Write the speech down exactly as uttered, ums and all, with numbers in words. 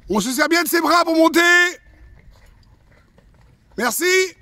On se sert bien de ses bras pour monter. Merci.